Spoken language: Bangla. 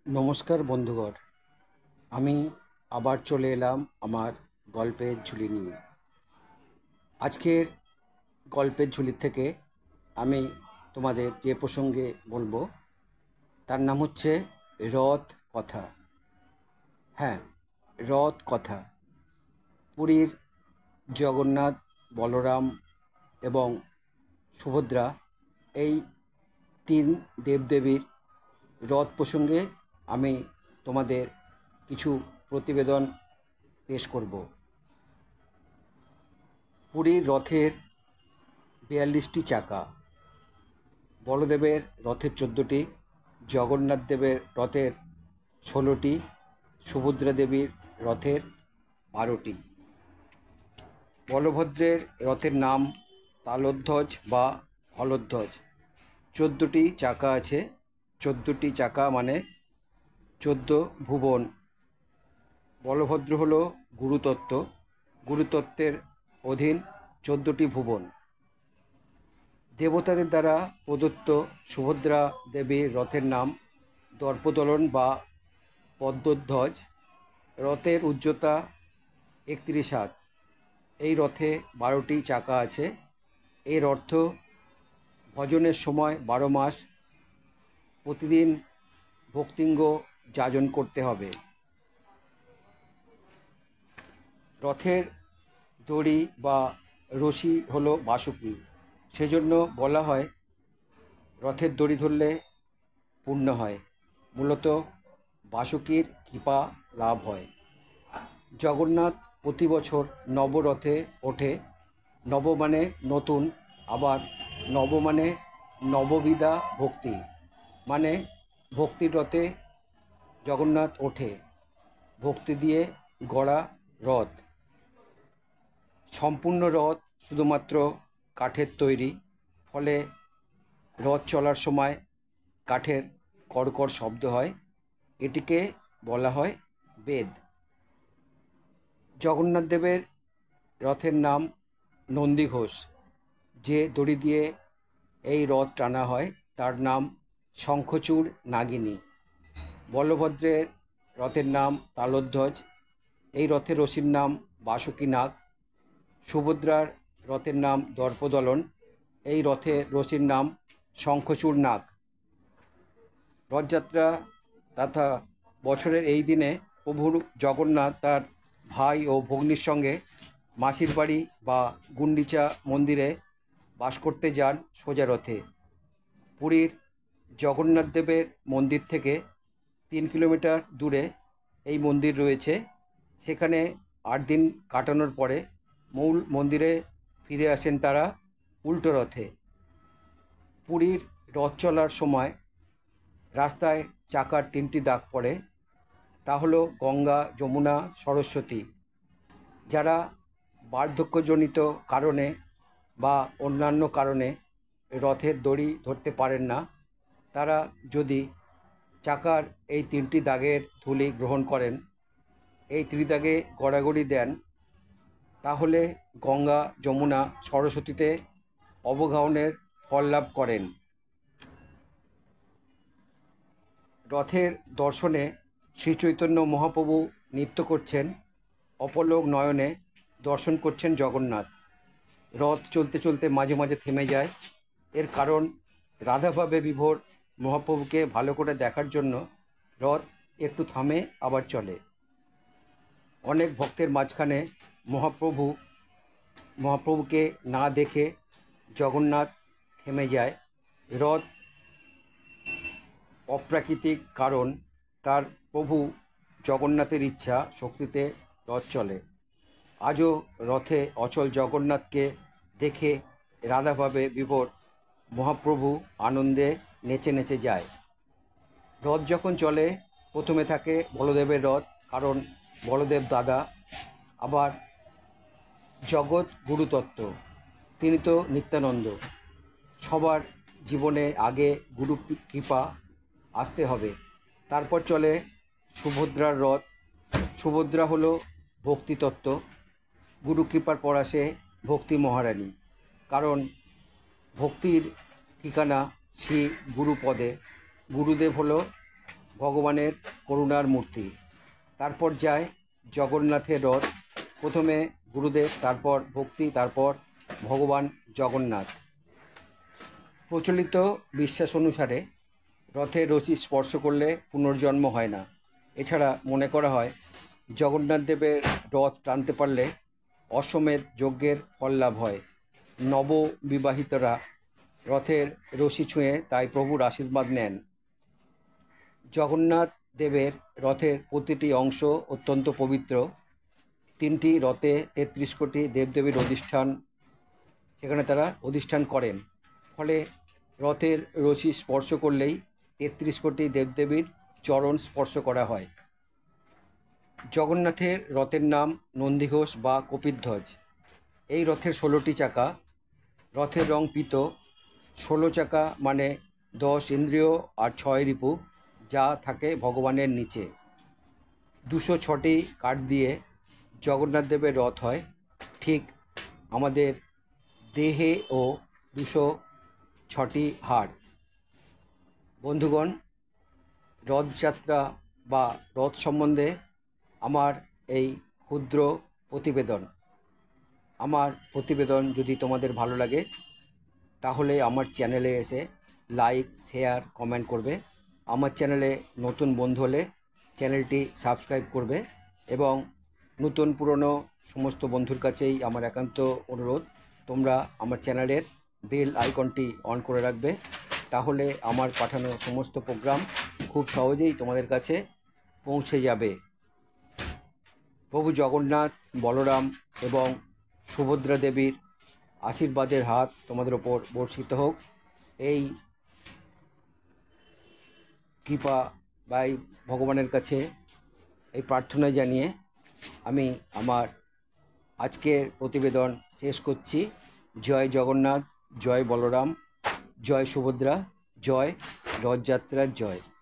নমস্কার বন্ধুগণ, আমি আবার চলে এলাম আমার গল্পের ঝুলি নিয়ে। আজকের গল্পের ঝুলি থেকে আমি তোমাদের যে প্রসঙ্গে বলবো তার নাম হচ্ছে রথ কথা। হ্যাঁ, রথ কথা। পুরীর জগন্নাথ, বলরাম এবং সুভদ্রা এই তিন দেবদেবীর রথ প্রসঙ্গে আমি তোমাদের কিছু প্রতিবেদন পেশ করব। পুরীর রথের ৪২টি চাকা, বলদেবের রথের ১৪টি, জগন্নাথ দেবের রথের ১৬টি, সুভদ্রা দেবীর রথের ১২টি। বলভদ্রের রথের নাম তালধ্বজ বা হলধ্বজ। ১৪টি চাকা আছে। ১৪টি চাকা মানে ১৪ ভুবন। বলভদ্র হল গুরুতত্ত্ব, গুরুতত্ত্বের অধীন ১৪টি ভুবন। দেবতাদের দ্বারা প্রদত্ত সুভদ্রা দেবীর রথের নাম দর্পদলন বা পদ্মধ্বজ। রথের উচ্চতা ৩১ হাত। এই রথে ১২টি চাকা আছে। এর অর্থ ভজনের সময় ১২ মাস প্রতিদিন ভক্তিঙ্গ যাজন করতে হবে। রথের দড়ি বা রশি হলো বাসুকি, সেজন্য বলা হয় রথের দড়ি ধরলে পুণ্য হয়। মূলত বাসুকির কৃপা লাভ হয়। জগন্নাথ প্রতি বছর নবরথে ওঠে। নব মানে নতুন, আবার নব মানে নববিধা ভক্তি, মানে ভক্তির রথে জগন্নাথ ওঠে। ভক্তি দিয়ে গড়া রথ। সম্পূর্ণ রথ শুধুমাত্র কাঠের তৈরি, ফলে রথ চলার সময় কাঠের কড়কড় শব্দ হয়। এটিকে বলা হয় বেদ। জগন্নাথ দেবের রথের নাম নন্দীঘোষ। যে দড়ি দিয়ে এই রথ টানা হয় তার নাম শঙ্খচূড় নাগিনী। বলভদ্রের রথের নাম তালধ্বজ। এই রথের রশির নাম বাসুকী নাগ। সুভদ্রার রথের নাম দর্পদলন। এই রথের রশির নাম শঙ্খচূড় নাগ। রথযাত্রা তথা বছরের এই দিনে প্রভুর জগন্নাথ তার ভাই ও ভগ্নীর সঙ্গে মাসির বাড়ি বা গুন্ডিচা মন্দিরে বাস করতে যান সোজা রথে। পুরীর জগন্নাথ দেবের মন্দির থেকে ৩ কিলোমিটার দূরে এই মন্দির রয়েছে। সেখানে ৮ দিন কাটানোর পরে মূল মন্দিরে ফিরে আসেন তারা উল্টো রথে। পুরীর রথ চলার সময় রাস্তায় চাকার ৩টি দাগ পড়ে, তা হলো গঙ্গা, যমুনা, সরস্বতী। যারা বার্ধক্যজনিত কারণে বা অন্যান্য কারণে রথের দড়ি ধরতে পারেন না, তারা যদি চাকার এই ৩টি দাগের ধুলি গ্রহণ করেন, এই ত্রিদাগে গড়াগড়ি দেন, তাহলে গঙ্গা, যমুনা, সরস্বতীতে অবগাহনের ফল লাভ করেন। রথের দর্শনে শ্রীচৈতন্য মহাপ্রভু নৃত্য করছেন, অপলোক নয়নে দর্শন করছেন জগন্নাথ। রথ চলতে চলতে মাঝে মাঝে থেমে যায়। এর কারণ রাধাভাবে বিভোর মহাপ্রভুকে ভালো করে দেখার জন্য রথ একটু থামে আবার চলে। অনেক ভক্তের মাঝখানে মহাপ্রভুকে না দেখে জগন্নাথ থেমে যায়। রথ অপ্রাকৃতিক কারণ, তার প্রভু জগন্নাথের ইচ্ছা শক্তিতে রথ চলে। আজও রথে অচল জগন্নাথকে দেখে রাধাভাবে বিভোর মহাপ্রভু আনন্দে নেচে নেচে যায়। রথ যখন চলে প্রথমে থাকে বলদেবের রথ, কারণ বলদেব দাদা। আবার জগৎ গুরুতত্ত্ব, তিনি তো নিত্যানন্দ। সবার জীবনে আগে গুরু কৃপা আসতে হবে। তারপর চলে সুভদ্রার রথ। সুভদ্রা হলো ভক্তিতত্ত্ব। গুরু কৃপার পর আসে ভক্তি মহারানী, কারণ ভক্তির ঠিকানা শ্রী গুরুপদে। গুরুদেব হলো ভগবানের করুণার মূর্তি। তারপর যায় জগন্নাথের রথ। প্রথমে গুরুদেব, তারপর ভক্তি, তারপর ভগবান জগন্নাথ। প্রচলিত বিশ্বাস অনুসারে রথের রশি স্পর্শ করলে পুনর্জন্ম হয় না। এছাড়া মনে করা হয় জগন্নাথ দেবের রথ টানতে পারলে অশ্বমেধ যজ্ঞের ফল লাভ হয়। নববিবাহিতরা রথের রশি ছুঁয়ে তাই প্রভুর আশীর্বাদ নেন। জগন্নাথ দেবের রথের প্রতিটি অংশ অত্যন্ত পবিত্র। 3টি রথে 33 কোটি দেবদেবীর অধিষ্ঠান, সেখানে তারা অধিষ্ঠান করেন। ফলে রথের রশি স্পর্শ করলেই 33 কোটি দেবদেবীর চরণ স্পর্শ করা হয়। জগন্নাথের রথের নাম নন্দীঘোষ বা কপিধ্বজ। এই রথের 16টি চাকা। রথের রং পীত। 16 চাকা মানে 10 ইন্দ্রিয় আর 6 রিপু, যা থাকে ভগবানের নিচে। 206টি কাঠ দিয়ে জগন্নাথ দেবের রথ হয়। ঠিক আমাদের দেহে ও 206টি হাড়। বন্ধুগণ, রথযাত্রা বা রথ সম্বন্ধে আমার এই ক্ষুদ্র প্রতিবেদন। আমার প্রতিবেদন যদি তোমাদের ভালো লাগে তাহলে আমার চ্যানেলে এসে লাইক, শেয়ার, কমেন্ট করবে। আমার চ্যানেলে নতুন বন্ধু হলে চ্যানেলটি সাবস্ক্রাইব করবে এবং নতুন পুরনো সমস্ত বন্ধুর কাছেই আমার একান্ত অনুরোধ, তোমরা আমার চ্যানেলের বেল আইকনটি অন করে রাখবে। তাহলে আমার পাঠানো সমস্ত প্রোগ্রাম খুব সহজেই তোমাদের কাছে পৌঁছে যাবে। প্রভু জগন্নাথ, বলরাম এবং সুভদ্রা দেবীর আশীর্বাদের হাত তোমাদের ওপর বর্ষিত হোক। এই কৃপা বা এই ভগবানের কাছে এই প্রার্থনা জানিয়ে আমি আমার আজকের প্রতিবেদন শেষ করছি। জয় জগন্নাথ, জয় বলরাম, জয় সুভদ্রা, জয় রথযাত্রার জয়।